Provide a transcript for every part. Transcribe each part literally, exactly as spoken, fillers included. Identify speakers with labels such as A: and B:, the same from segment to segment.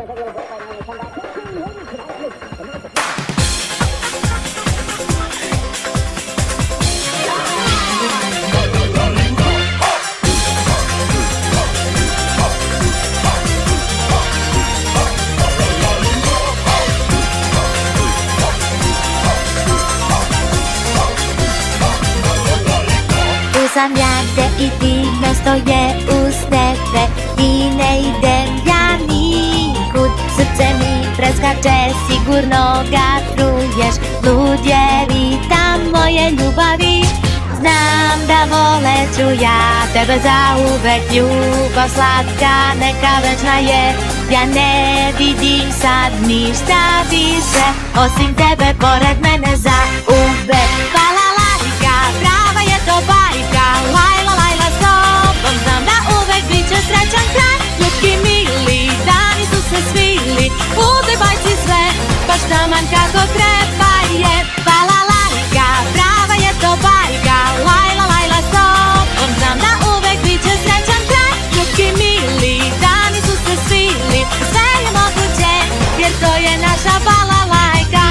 A: Sam jadę i ty, no stoję u stepy i ne idem ja nikud. Srce mi preskače, sigurno ga truješ. Ludzie witam moje ljubavi. Znam da voleću ja tebe zauvek. Ljubav slatka, neka večna je. Ja ne vidim sad ništa više osim tebe pored mene zauvek. Hvala Larika, prava je to bajka. Lajla, lajla s tobom, znam da uvek bit će srećan kraj. Ljudski mili, dani su se svili, u toj bajci sve baš taman kako treba je. Hvala Larika, prava je to bajka. Lajla, lajla s tobom, znam da uvek bit će srećan kraj. Ljudski mili, dani su se svili, sve je moguće jer to je naša balalajka.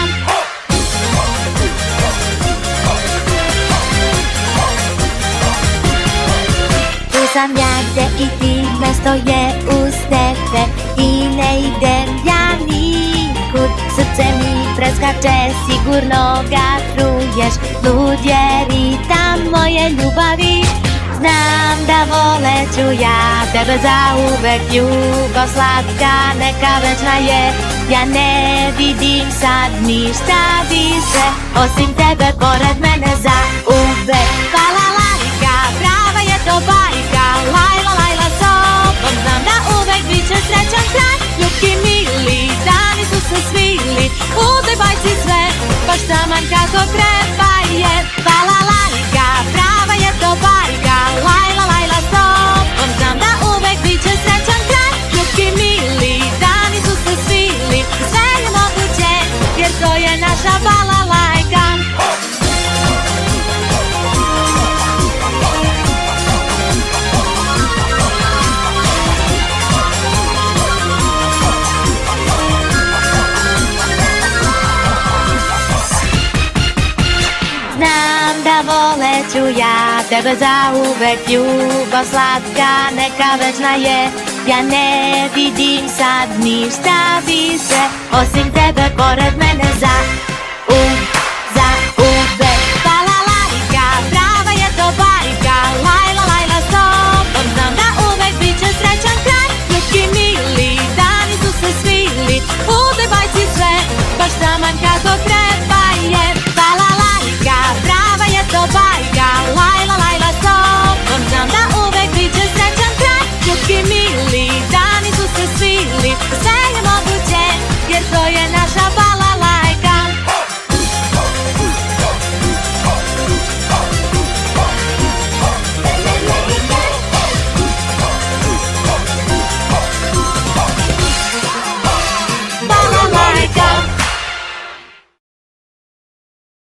A: Sam jadę i ty, mesto je uz tebe i ne idem ja nikud. Srce mi preskače, sigurno ga truješ. Ludzie witam moje ljubavi. Znam da voleću ja tebe zauvek. Ljubav slatka, neka večna je. Ja ne vidim sad ništa više osim tebe pored mene zauvek. Hvala Larika, prava je to bajka. Lajla, lajla s tobom, znam da uvek bit će srećan kraj. Ljudski mili, dani su se svili, u toj bajci sve baš taman kako treba je. Hvala Larika, prava je to bajka. Lajla, lajla s tobom, znam da uvek bit će srećan kraj. Ljudski mili, dani su se svili, sve je moguće jer to je naša balalajka. Znam da voleću ja tebe zauvek. Ljubav slatka, neka večna je. Ja ne vidim sad ništa više osim tebe pored mene za